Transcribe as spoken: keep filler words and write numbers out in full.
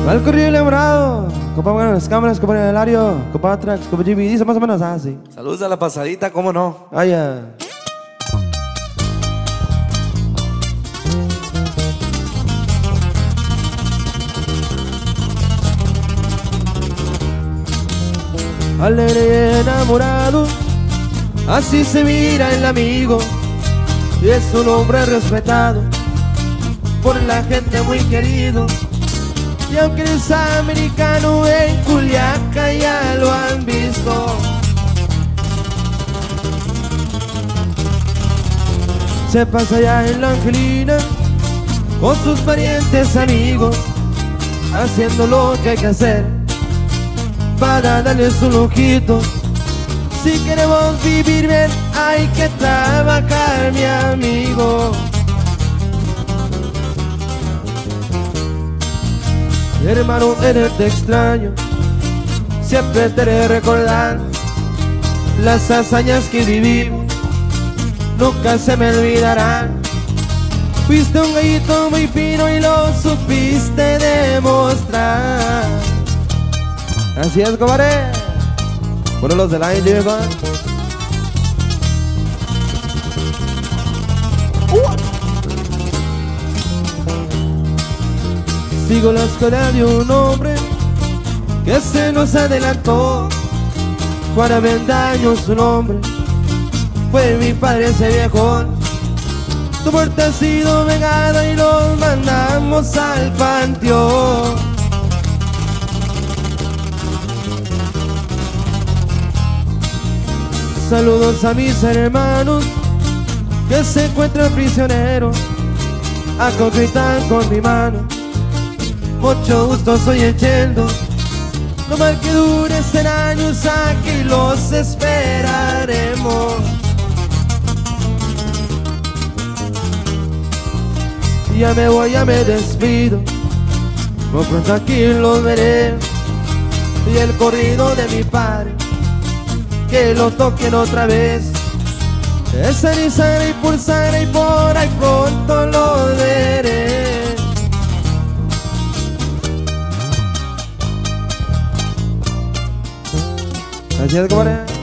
Al corrido elaborado, compa, bueno, las cámaras, compa, el Hilario, compa, Trax, compa, G B, dice más o menos así. Saludos a la pasadita, ¿cómo no? Ah, ya. Alegre y enamorado, así se mira el amigo, y es un hombre respetado por la gente, muy querido. Y aunque es americano, en Culiaca ya lo han visto. Se pasa allá en la Angelina con sus parientes amigos, haciendo lo que hay que hacer para darles un lujito. Si queremos vivir bien hay que trabajar, mi amigo. Hermano, eres te extraño, siempre te haré recordar las hazañas que vivimos, nunca se me olvidarán. Fuiste un gallito muy fino y lo supiste demostrar. Así es, compadre. Bueno, los de la India van. Sigo la escuela de un hombre que se nos adelantó. cuarenta años su nombre fue mi padre, ese viejón. Tu muerte ha sido vengada y los mandamos al panteón. Saludos a mis hermanos que se encuentran prisioneros. Acompañan con mi mano, mucho gusto, soy el Cheldo. No mal que dure cien años, aquí los esperaremos. Ya me voy, ya me despido, muy pronto aquí los veré. Y el corrido de mi padre, que lo toquen otra vez. Es Arizara y Pulsara y por ahí pronto lo veré. Así es, compadre.